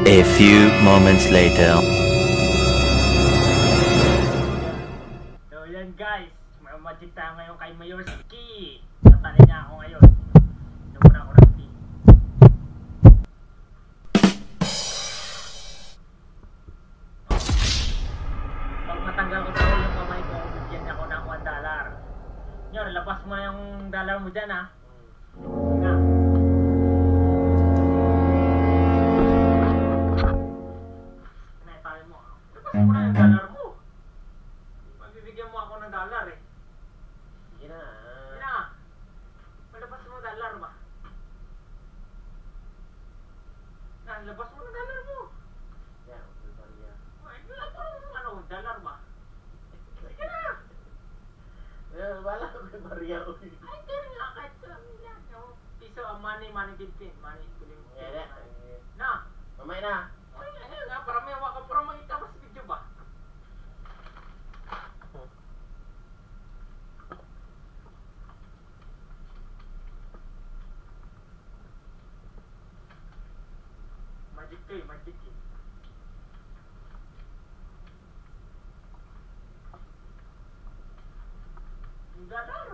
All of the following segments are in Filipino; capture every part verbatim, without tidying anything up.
A few moments later. So yan guys, may magic tayo ngayon kay Mayorski. Natali niya ako ngayon. Numuna ako ng T. Pag matanggal ko sa ulo yung kamay ko, bigyan niya ako ng one dollar. Nyor, labas mo na yung dollar mo dyan ha. Nga. Naitali mo. Labas mo na yung dollar mo. Magbibigyan mo ako ng dollar eh. Sige na. Sige na. Malabas mo ng dollar ba? Na, labas mo ng dollar mo. Yan, sorry yan. Ay, labas mo ano, dollar ba? Sige na. Well, wala ko kay Maria. Ay, hindi nga, kahit sa lang. Yung piso, ang money, money fifteen. Money fifteen. Yan na. Na. Mamay na. Ay, ano nga, para may waka, para makita mas video ba? Magic to eh, magic eh. Yung dollar.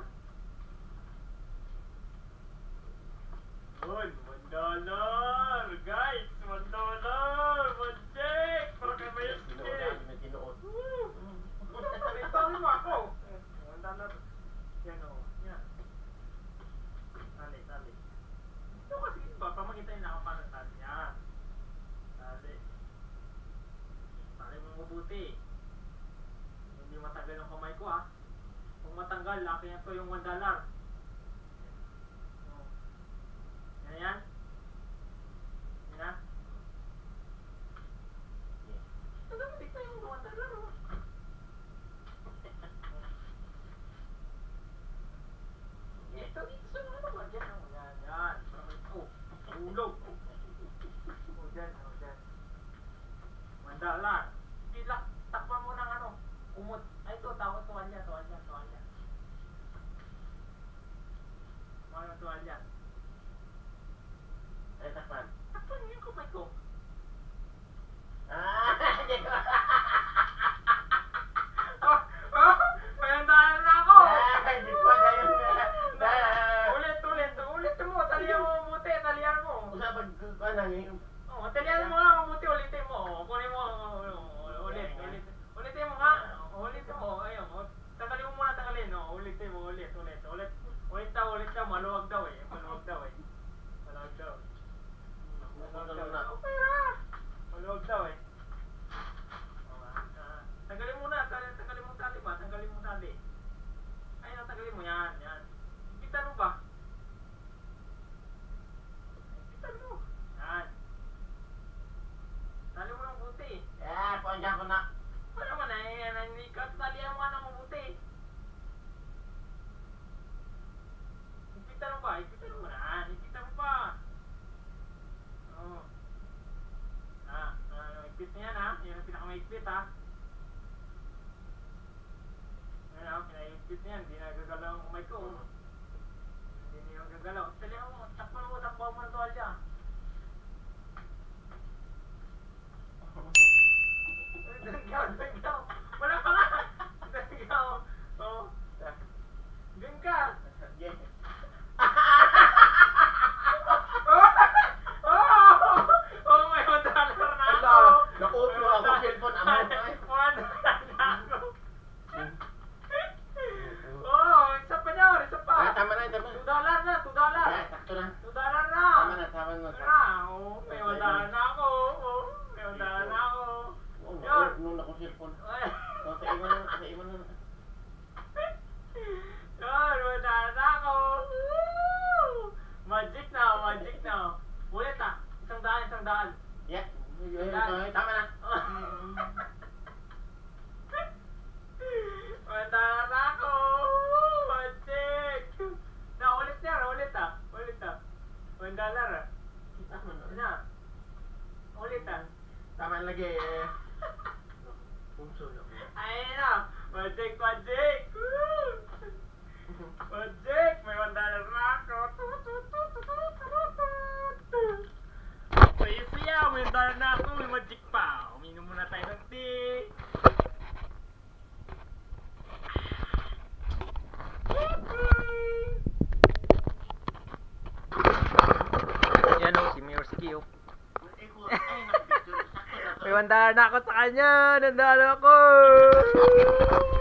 Yun, one dollar. Guys, one dollar. One check. Para kay Mayorski. Tinuod namin na tinuod. Sabi mo ako. One dollar. Yan o. Yan. Tali, tali. Ito kasi ba, pamakita nila ako paano tali. Yan. Tali. Tali mo mabuti. Hindi matanggal ang kamay ko ah. Kung matanggal, laki na to yung one dollar. Oh. Yan yan. Yan na. Ano mo dito yung one dollar oh. Ito dito sa ano ba? Diyan oh. Yan yan. Oh. Ulog. Oh dyan. Oh dyan. one dollar. Pilak. Takpan mo ng ano. Kumot. Ay ito. Tawag tuwalya. Tuwalya. Tuwalya. Mga tuwalya. Ay, takpan. Takpan yung kamay ko. Ah! Oh! Oh! May andahan na ako! Ay, di pa na yun. Ulit, ulit. Ulit mo. Talihan mo mabuti. Talihan mo. Usapag ko na ngayon. Oh, talihan mo lang mabuti. Ulitin mo. Kunin mo. Ulit. Ulit. Ulitin mo nga. Ulitin mo. Ayun. Tagalin mo muna. Tagalin. Oh, ulitin mo. Ulit. Ulit. Ulit. Ulit daw. Ulit daw. Maluwag daw eh. Maluwag daw eh. Maluwag daw. Maluwag daw. Okay na. Maluwag daw eh. Oh, ah, tanggalin mo na. Tanggalin tanggalin mo tali ba? Tanggalin mo tali. Ayun, tanggalin mo yan. Yan. Kita mo ba? Kita mo. Yan. Tali mo ng buti. Eh, pangyan ko na. Ano naman eh, hindi ka talihan mo ng mabuti. Ikita mo ba? Ikita mo na. Ikita mo pa. Oo. Ah, ah, ikpit na yan ha. Yan ang pinakamaikpit ha. Yan ha, pinaikpit na yan. Hindi nagagalaw ang kamay ko. Hindi niya nagagalaw. Talihan mo, takpan mo, takpan mo ng tuwalya. Denggaw, denggaw. Wala pa nga. Denggaw. Oh. Dun ka. Yeah. Oh! Oh! Oh, may one dollar na ako. Naku-uplo ako sa cellphone. Amo ko eh. one dollar na ako. Oh, isa pa niya. Isa pa. Ah, tama na, tama two na. dollar na. two dollar. Ah, sakto na. two dollar na. Tama na, tama na. mandala na ako sa kanya. Nandalo ako.